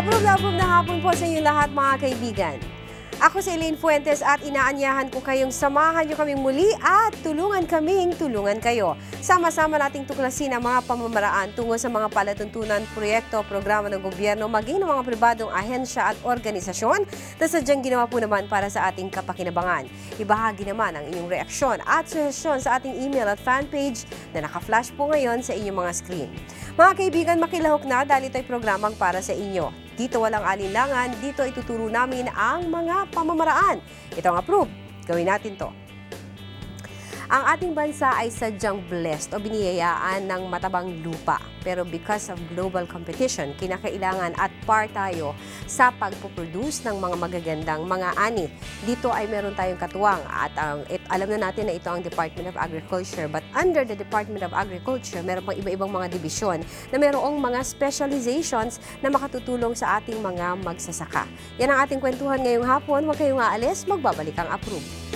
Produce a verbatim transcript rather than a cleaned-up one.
Approve na approve na hapon po sa inyo lahat mga kaibigan. Ako si Elaine Fuentes at inaanyahan ko kayong samahan nyo kaming muli at tulungan kaming tulungan kayo. Sama-sama nating tuklasin ang mga pamamaraan tungo sa mga palatuntunan, proyekto, programa ng gobyerno, maging ng mga pribadong ahensya at organisasyon na sadyang ginawa po naman para sa ating kapakinabangan. Ibahagi naman ang inyong reaksyon at suhestyon sa ating email at fanpage na naka-flash po ngayon sa inyong mga screen. Mga kaibigan, makilahok na dahil ito'y programang para sa inyo. Dito walang alinlangan, dito ituturo namin ang mga pamamaraan. Ito ang approve. Gawin natin to. Ang ating bansa ay sadyang blessed o biniyayaan ng matabang lupa. Pero because of global competition, kinakailangan at par tayo sa pagpuproduce ng mga magagandang mga ani. Dito ay meron tayong katuwang at um, it, alam na natin na ito ang Department of Agriculture. But under the Department of Agriculture, meron pang iba-ibang mga dibisyon na merong mga specializations na makatutulong sa ating mga magsasaka. Yan ang ating kwentuhan ngayong hapon. Huwag kayong aalis, magbabalik ang approve.